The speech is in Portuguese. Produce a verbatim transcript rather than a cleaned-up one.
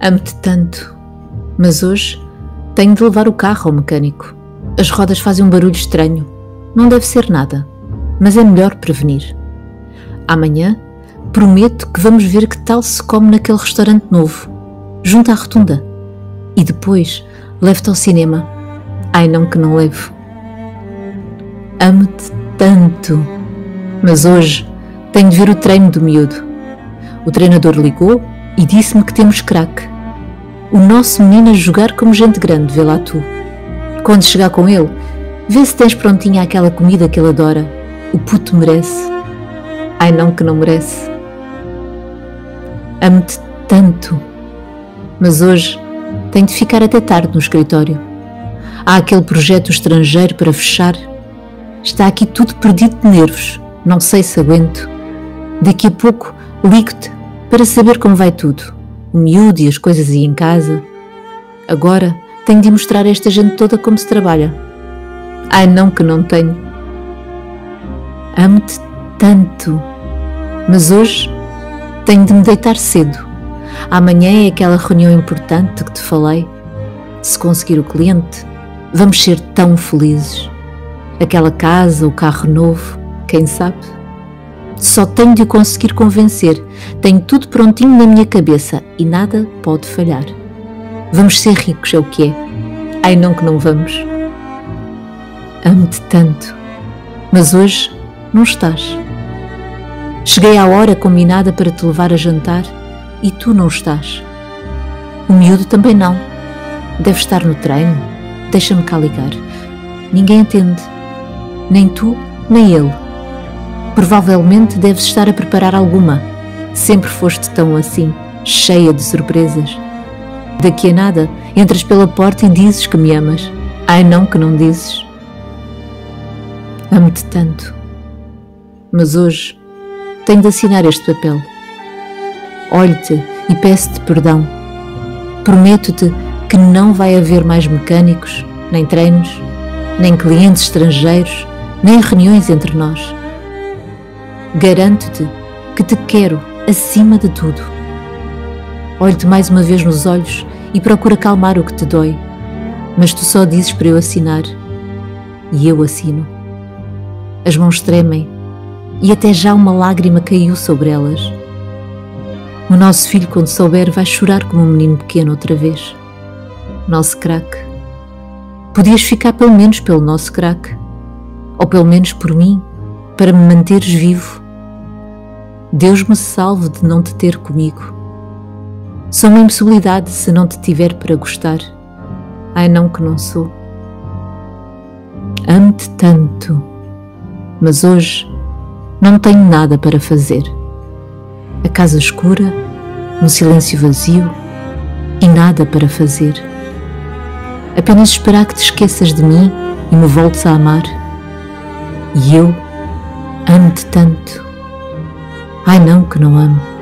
Amo-te tanto, mas hoje tenho de levar o carro ao mecânico. As rodas fazem um barulho estranho. Não deve ser nada, mas é melhor prevenir. Amanhã prometo que vamos ver que tal se come naquele restaurante novo, junto à rotunda. E depois levo-te ao cinema. Ai não que não levo. Amo-te tanto, mas hoje tenho de ver o treino do miúdo. O treinador ligou e disse-me que temos craque. O nosso menino a jogar como gente grande, vê lá tu. Quando chegar com ele, vê se tens prontinha aquela comida que ele adora. O puto merece. Ai não que não merece. Amo-te tanto, mas hoje tenho de ficar até tarde no escritório. Há aquele projeto estrangeiro para fechar. Está aqui tudo perdido de nervos. Não sei se aguento. Daqui a pouco ligo-te para saber como vai tudo. O miúdo e as coisas aí em casa. Agora tenho de mostrar a esta gente toda como se trabalha. Ai não que não tenho. Amo-te tanto, mas hoje tenho de me deitar cedo. Amanhã é aquela reunião importante que te falei. Se conseguir o cliente, vamos ser tão felizes. Aquela casa, o carro novo, quem sabe? Só tenho de o conseguir convencer. Tenho tudo prontinho na minha cabeça e nada pode falhar. Vamos ser ricos, é o que é. Ai não que não vamos. Amo-te tanto, mas hoje não estás. Cheguei à hora combinada para te levar a jantar e tu não estás. O miúdo também não. Deve estar no treino. Deixa-me cá ligar. Ninguém atende. Nem tu, nem ele. Provavelmente deves estar a preparar alguma. Sempre foste tão assim, cheia de surpresas. Daqui a nada, entras pela porta e dizes que me amas. Ai não que não dizes. Amo-te tanto, mas hoje tenho de assinar este papel. Olho-te e peço-te perdão. Prometo-te que não vai haver mais mecânicos, nem treinos, nem clientes estrangeiros, nem reuniões entre nós. Garanto-te que te quero acima de tudo. Olho-te mais uma vez nos olhos e procuro acalmar o que te dói, mas tu só dizes para eu assinar e eu assino. As mãos tremem e até já uma lágrima caiu sobre elas. O nosso filho, quando souber, vai chorar como um menino pequeno outra vez. Nosso craque. Podias ficar pelo menos pelo nosso craque, ou pelo menos por mim, para me manteres vivo. Deus me salve de não te ter comigo. Sou uma impossibilidade se não te tiver para gostar. Ai não que não sou. Amo-te tanto, mas hoje não tenho nada para fazer. A casa escura, um silêncio vazio e nada para fazer. Apenas esperar que te esqueças de mim e me voltes a amar. E eu amo-te tanto. Ai não que não amo.